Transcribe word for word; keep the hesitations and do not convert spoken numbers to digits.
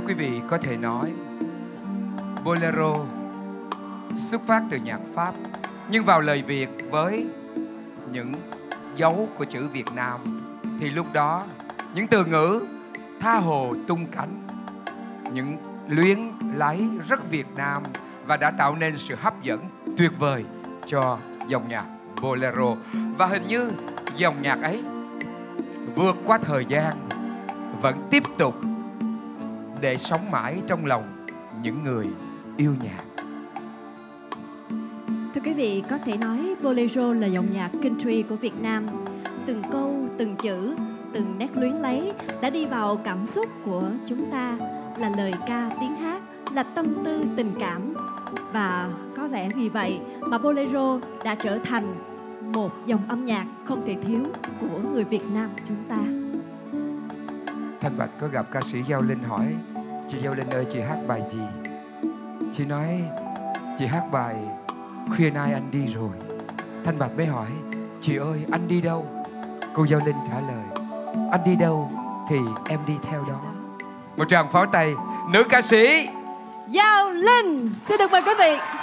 quý vị có thể nói Bolero xuất phát từ nhạc Pháp, nhưng vào lời Việt với những dấu của chữ Việt Nam, thì lúc đó những từ ngữ tha hồ tung cánh, những luyến lấy rất Việt Nam và đã tạo nên sự hấp dẫn tuyệt vời cho dòng nhạc Bolero. Và hình như dòng nhạc ấy vượt qua thời gian vẫn tiếp tục để sống mãi trong lòng những người yêu nhạc. Thưa quý vị, có thể nói Bolero là dòng nhạc country của Việt Nam. Từng câu, từng chữ, từng nét luyến lấy đã đi vào cảm xúc của chúng ta, là lời ca tiếng hát, là tâm tư tình cảm. Và có vẻ vì vậy mà Bolero đã trở thành một dòng âm nhạc không thể thiếu của người Việt Nam chúng ta. Thanh Bạch có gặp ca sĩ Giao Linh hỏi: chị Giao Linh ơi, chị hát bài gì? Chị nói chị hát bài Khuya Nay Anh Đi Rồi. Thanh Bạch mới hỏi: chị ơi, anh đi đâu? Cô Giao Linh trả lời: anh đi đâu thì em đi theo đó. Một tràng pháo tay nữ ca sĩ Giao Linh. Xin được mời quý vị.